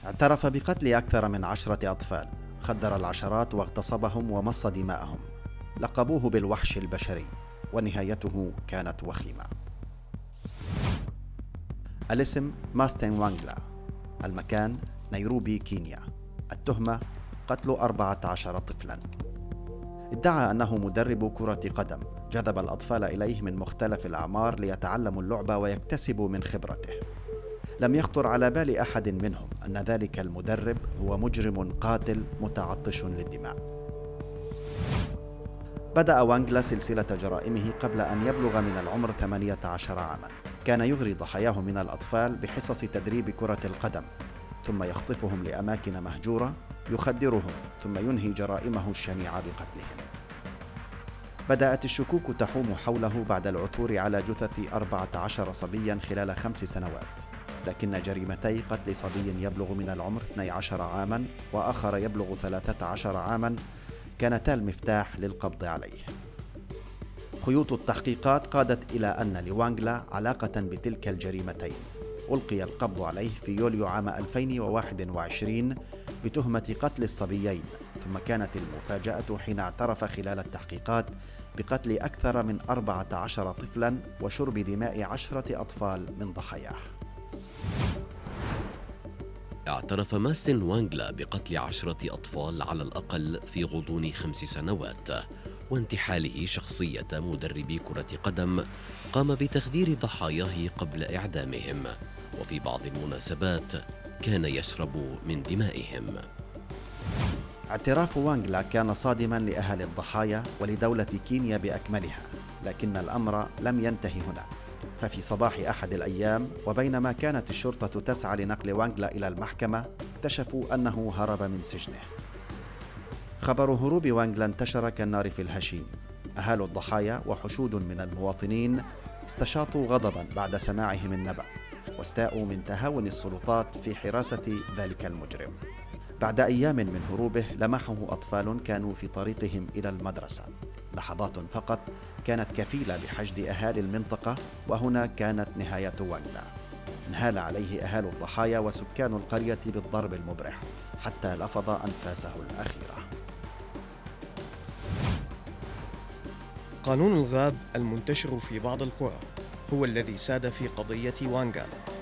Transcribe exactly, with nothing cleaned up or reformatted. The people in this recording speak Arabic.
اعترف بقتل أكثر من عشرة أطفال، خدر العشرات واغتصبهم ومص دماءهم. لقبوه بالوحش البشري، ونهايته كانت وخيمة. الاسم ماستن وانغلا، المكان نيروبي كينيا، التهمة قتل أربعة عشر طفلا. ادعى أنه مدرب كرة قدم جذب الأطفال إليه من مختلف الأعمار ليتعلموا اللعبة ويكتسبوا من خبرته. لم يخطر على بال أحد منهم أن ذلك المدرب هو مجرم قاتل متعطش للدماء. بدأ وانغلا سلسلة جرائمه قبل أن يبلغ من العمر ثمانية عشر عاما. كان يغري ضحاياه من الأطفال بحصص تدريب كرة القدم، ثم يخطفهم لأماكن مهجورة، يخدرهم، ثم ينهي جرائمه الشنيعة بقتلهم. بدأت الشكوك تحوم حوله بعد العثور على جثث أربعة عشر صبيا خلال خمس سنوات، لكن جريمتي قتل صبي يبلغ من العمر اثني عشر عاما وآخر يبلغ ثلاثة عشر عاما كانتا المفتاح للقبض عليه. خيوط التحقيقات قادت إلى أن لوانغلا علاقة بتلك الجريمتين. ألقي القبض عليه في يوليو عام ألفين وواحد وعشرين بتهمة قتل الصبيين، ثم كانت المفاجأة حين اعترف خلال التحقيقات بقتل أكثر من أربعة عشر طفلا وشرب دماء عشرة أطفال من ضحاياه. اعترف ماستن وانغلا بقتل عشرة أطفال على الأقل في غضون خمس سنوات، وانتحاله شخصية مدرب كرة قدم قام بتخدير ضحاياه قبل إعدامهم، وفي بعض المناسبات كان يشرب من دمائهم. اعتراف وانغلا كان صادما لأهل الضحايا ولدولة كينيا بأكملها، لكن الأمر لم ينتهي هنا. ففي صباح أحد الأيام، وبينما كانت الشرطة تسعى لنقل وانغلا إلى المحكمة، اكتشفوا أنه هرب من سجنه. خبر هروب وانغلا انتشر كالنار في الهشيم. أهالي الضحايا وحشود من المواطنين استشاطوا غضبا بعد سماعهم النبأ، واستاءوا من تهاون السلطات في حراسة ذلك المجرم. بعد أيام من هروبه لمحه أطفال كانوا في طريقهم إلى المدرسة. لحظات فقط كانت كفيلة بحشد أهالي المنطقة، وهنا كانت نهاية وانغلا. انهال عليه أهالي الضحايا وسكان القرية بالضرب المبرح حتى لفظ أنفاسه الأخيرة. قانون الغاب المنتشر في بعض القرى هو الذي ساد في قضية وانغالا.